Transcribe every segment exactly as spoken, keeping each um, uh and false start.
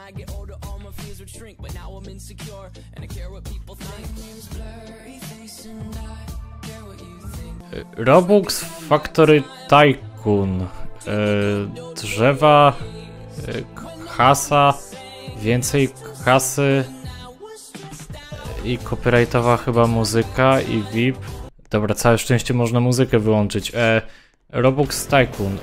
Robux Factory Tycoon. Yy, drzewa, yy, kasa, więcej kasy i copyrightowa chyba muzyka i V I P. Dobra, całe szczęście można muzykę wyłączyć. E, Robux Tycoon.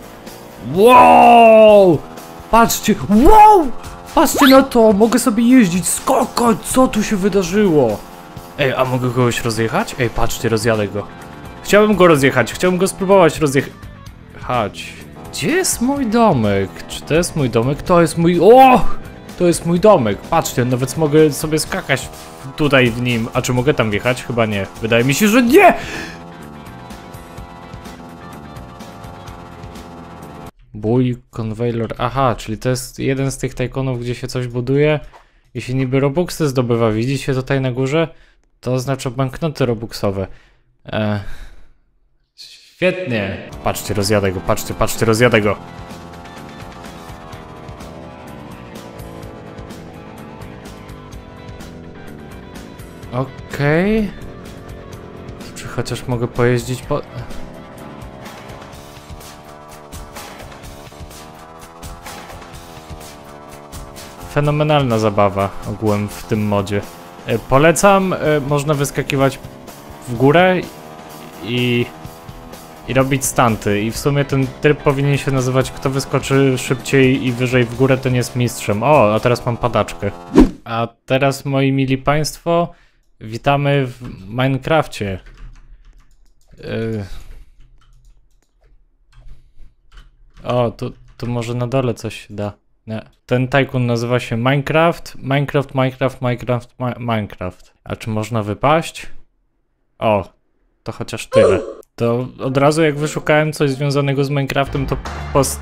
Wow! Patrzcie! Wow! Patrzcie na to! Mogę sobie jeździć, skakać! Co tu się wydarzyło? Ej, a mogę kogoś rozjechać? Ej, patrzcie, rozjadę go. Chciałbym go rozjechać, chciałbym go spróbować rozjechać. Gdzie jest mój domek? Czy to jest mój domek? To jest mój... O! To jest mój domek. Patrzcie, nawet mogę sobie skakać tutaj w nim. A czy mogę tam wjechać? Chyba nie. Wydaje mi się, że nie! Bój, conveyor. Aha, czyli to jest jeden z tych tajkonów, gdzie się coś buduje i się niby robuxy zdobywa. Widzicie tutaj na górze? To oznacza banknoty robuxowe. Eee. Świetnie. Patrzcie, rozjadę go, patrzcie, patrzcie, rozjadę go. Okej. Okay. Czy chociaż mogę pojeździć po... Fenomenalna zabawa ogółem w tym modzie. E, polecam, e, można wyskakiwać w górę i... i robić stunty. I w sumie ten tryb powinien się nazywać kto wyskoczy szybciej i wyżej w górę, ten jest mistrzem. O, a teraz mam padaczkę. A teraz, moi mili państwo, witamy w Minecrafcie. Yy... O, tu, tu może na dole coś się da. Nie. Ten tajkun nazywa się Minecraft. Minecraft, Minecraft, Minecraft, Ma Minecraft. A czy można wypaść? O, to chociaż tyle. To od razu jak wyszukałem coś związanego z Minecraftem, to post...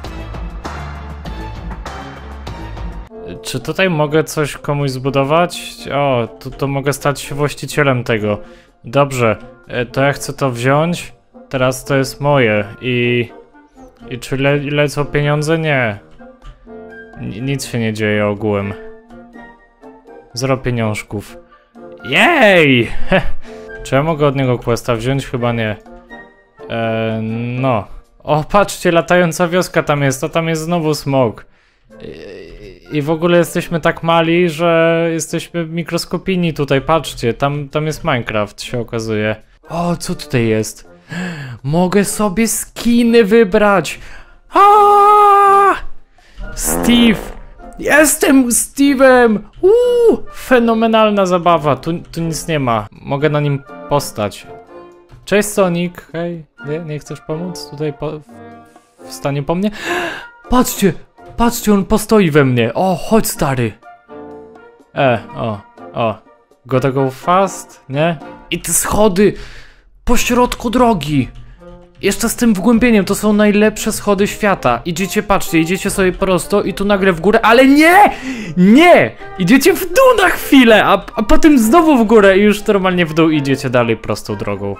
Czy tutaj mogę coś komuś zbudować? O, to, to mogę stać się właścicielem tego. Dobrze, to ja chcę to wziąć. Teraz to jest moje i... I czy le lecą pieniądze? Nie. N nic się nie dzieje ogółem. Zero pieniążków. Jej! Czy ja mogę od niego questa wziąć? Chyba nie. Eee, no. O, patrzcie, latająca wioska tam jest, a tam jest znowu smog. I, I w ogóle jesteśmy tak mali, że jesteśmy mikroskopijni tutaj, patrzcie, tam, tam jest Minecraft, się okazuje. O, co tutaj jest? Mogę sobie skiny wybrać! Aaaa! Steve! Jestem Steve'em! Uuu! Fenomenalna zabawa, tu, tu nic nie ma. Mogę na nim postać. Cześć Sonic, hej, nie, nie chcesz pomóc? Tutaj po, wstanie po mnie? Patrzcie, patrzcie, on postoi we mnie. O, chodź stary. E, o, o. Gotta go fast, nie? I te schody po środku drogi. Jeszcze z tym wgłębieniem, to są najlepsze schody świata. Idziecie, patrzcie, idziecie sobie prosto i tu nagle w górę, ale nie! Nie! Idziecie w dół na chwilę, a, a potem znowu w górę i już normalnie w dół idziecie dalej prostą drogą.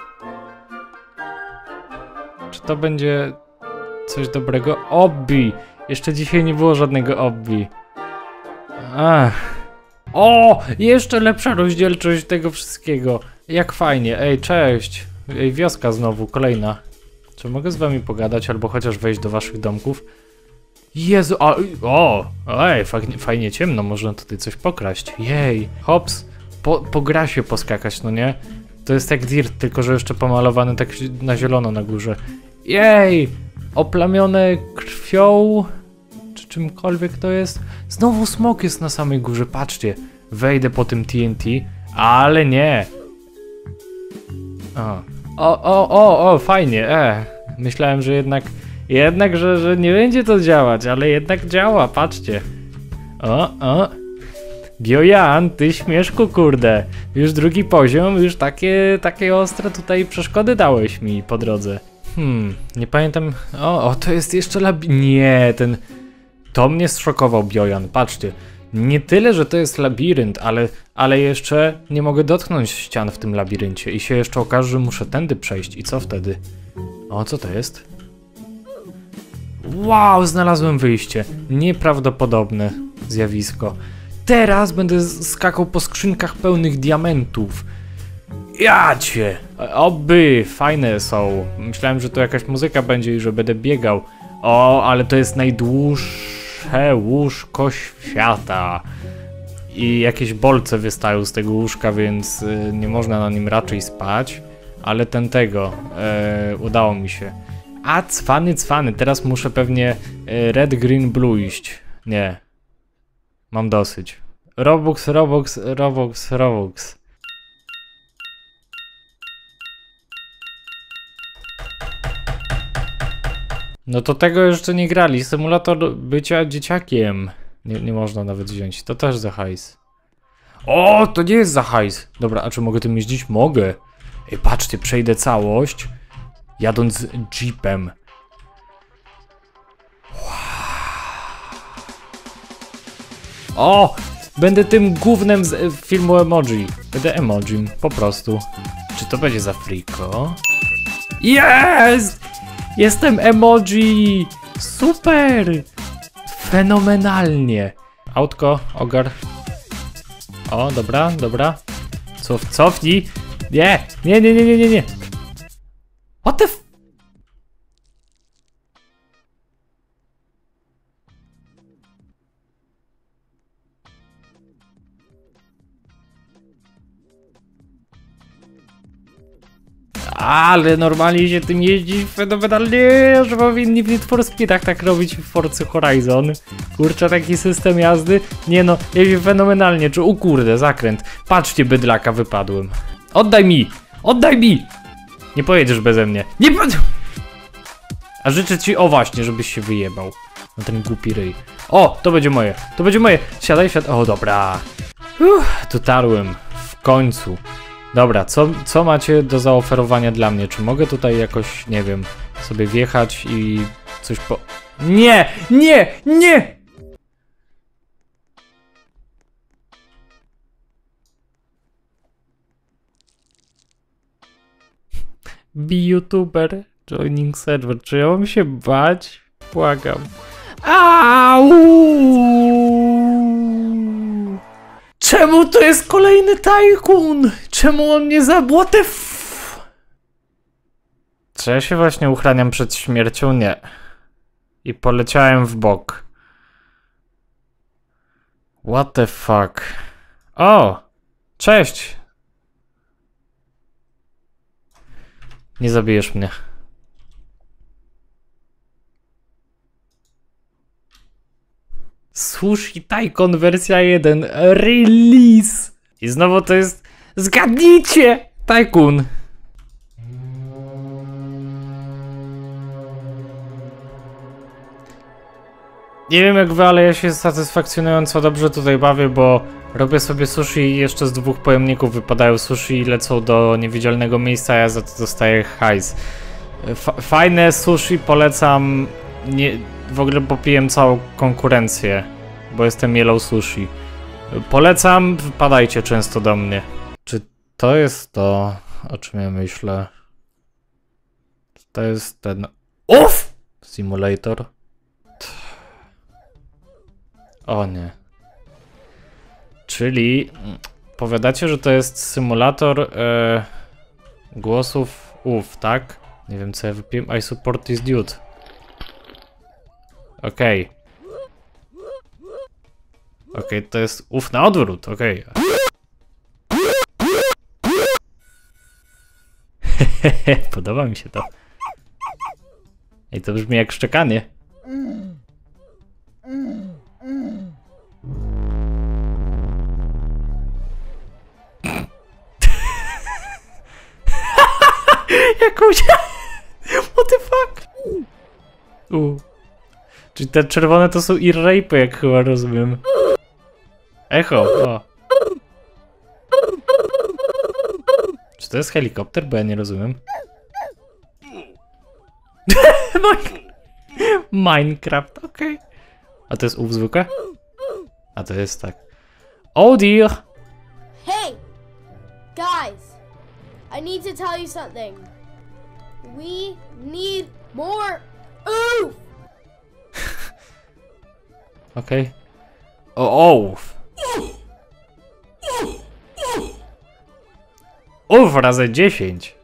Czy to będzie coś dobrego? Obbi! Jeszcze dzisiaj nie było żadnego obbi. Ach. O! Jeszcze lepsza rozdzielczość tego wszystkiego. Jak fajnie. Ej, cześć. Ej, wioska znowu, kolejna. Czy mogę z wami pogadać, albo chociaż wejść do waszych domków? Jezu, a, o! Ej, fajnie, fajnie ciemno, można tutaj coś pokraść. Jej! Hops! Po, po grasie poskakać, no nie? To jest jak Dirt, tylko że jeszcze pomalowany tak na zielono na górze. Jej! Oplamione krwią... czy czymkolwiek to jest? Znowu smok jest na samej górze, patrzcie. Wejdę po tym T N T, ale nie. O, o, o, o, o fajnie, e. Myślałem, że jednak... Jednak, że, że nie będzie to działać, ale jednak działa, patrzcie. O, o. Biojan, ty śmieszku, kurde. Już drugi poziom, już takie, takie ostre tutaj przeszkody dałeś mi po drodze. Hmm, nie pamiętam... O, o, to jest jeszcze labi... Nie, ten... To mnie zszokował Biojan, patrzcie. Nie tyle, że to jest labirynt, ale, ale jeszcze nie mogę dotknąć ścian w tym labiryncie i się jeszcze okaże, że muszę tędy przejść. I co wtedy? O, co to jest? Wow, znalazłem wyjście. Nieprawdopodobne. zjawisko. Teraz będę skakał po skrzynkach pełnych diamentów. Ja cię! Oby, fajne są. Myślałem, że to jakaś muzyka będzie i że będę biegał. O, ale to jest najdłuższe łóżko świata. I jakieś bolce wystają z tego łóżka, więc y, nie można na nim raczej spać. Ale ten tego, y, udało mi się. A cwany, cwany, teraz muszę pewnie y, red, green, blue iść. Nie. Mam dosyć. Robux, Robux, Robux, Robux. No to tego jeszcze nie grali. Symulator bycia dzieciakiem. Nie, nie można nawet wziąć. To też za hajs. O, to nie jest za hajs. Dobra, a czy mogę tym jeździć? Mogę. Ej, patrzcie, przejdę całość jadąc jeepem. O! Będę tym gównem z filmu emoji. Będę emojim, po prostu. Czy to będzie za friko? Jest! Jestem emoji! Super! Fenomenalnie! Autko, ogar. O, dobra, dobra. Cof, cofnij! Nie! Nie, nie, nie, nie, nie, nie! What the f... Ale normalnie się tym jeździ fenomenalnie, że powinni w Need for Speedach tak robić w Forcy Horizon. Kurczę, taki system jazdy. Nie no, jeździ fenomenalnie. Czy o kurde, zakręt. Patrzcie, bydlaka, wypadłem. Oddaj mi! Oddaj mi! Nie pojedziesz beze mnie. Nie po... A życzę ci, o właśnie, żebyś się wyjebał. Na ten głupi ryj. O, to będzie moje. To będzie moje. Siadaj, siadaj. O, dobra. Uff, dotarłem. W końcu. Dobra, co, co macie do zaoferowania dla mnie? Czy mogę tutaj jakoś, nie wiem, sobie wjechać i coś po... Nie! Nie! Nie! Be YouTuber, joining server. Czy ja mam się bać? Błagam. Au! Czemu to jest kolejny tajkun? Czemu on mnie za... What the f... Czy ja się właśnie uchraniam przed śmiercią? Nie. I poleciałem w bok. What the fuck? O! Cześć! Nie zabijesz mnie. Sushi Tycoon wersja jeden. Release! I znowu to jest... Zgadnijcie! Tycoon. Nie wiem jak wy, ale ja się satysfakcjonująco dobrze tutaj bawię, bo robię sobie sushi i jeszcze z dwóch pojemników wypadają sushi i lecą do niewidzialnego miejsca, a ja za to dostaję hajs. F fajne sushi, polecam. Nie, w ogóle popijem całą konkurencję, bo jestem Yellow Sushi. Polecam, wpadajcie często do mnie. Czy to jest to, o czym ja myślę? To jest ten... Uff! Simulator. O nie. Czyli powiadacie, że to jest symulator e, głosów ów, tak? Nie wiem co ja wypiłem. I support this dude. Okej. Okay. Okej, okay, to jest ów na odwrót, okej. Okay. Podoba mi się to. Ej, to brzmi jak szczekanie. Jakąś... What the fuck? U. Czyli te czerwone to są ear-rape'y, jak chyba rozumiem. Echo, o. Czy to jest helikopter? Bo ja nie rozumiem. Minecraft, okej. Okay. A to jest ów zwykłe? A to jest tak. Oh dear! Hey! Guys! I need to tell you something. We need more oof! Okej. Okay. O, ołów. Uf, razy dziesięć.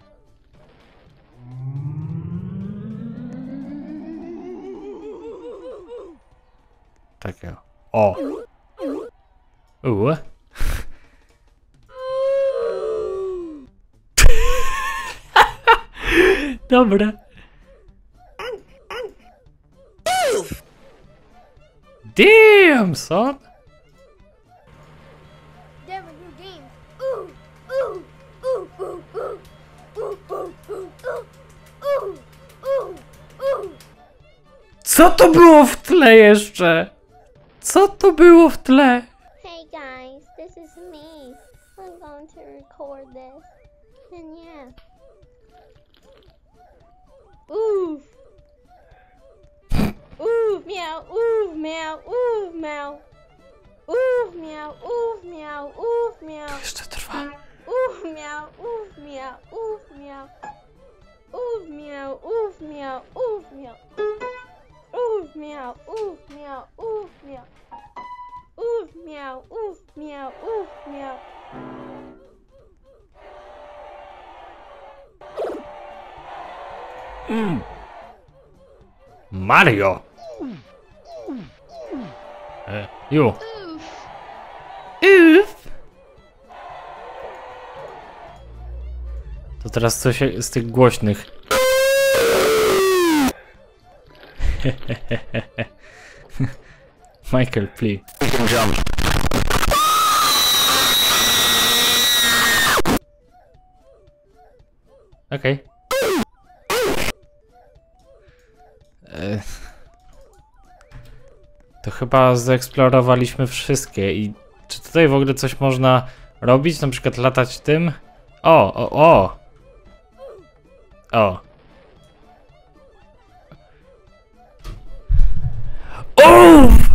Takie. O. U. Dobra. Damn, son. Devin, new game. Ooh, ooh, ooh, ooh, ooh, ooh, ooh, ooh, ooh, ooh, ooh. Co to było w tle jeszcze? Co to było w tle? Hey guys, this is me. I'm going to record this. And yeah. Oof. Oof, meow, oof, meow, oof, meow. Oof, meow, oof, meow, oof, meow. Jeszcze trwa. Oof, meow, oof, meow, oof, meow. Oof, meow, oof, meow, oof, meow. Oof, meow, oof, meow, oof, meow. Oof, meow, oof, meow, oof, meow. Mm. Mario. E, ju. Uf. To teraz coś z tych głośnych. Michael, please. Okej. Okay. To chyba zeksplorowaliśmy wszystkie i czy tutaj w ogóle coś można robić? Na przykład latać tym? O, o, o! O! Uff!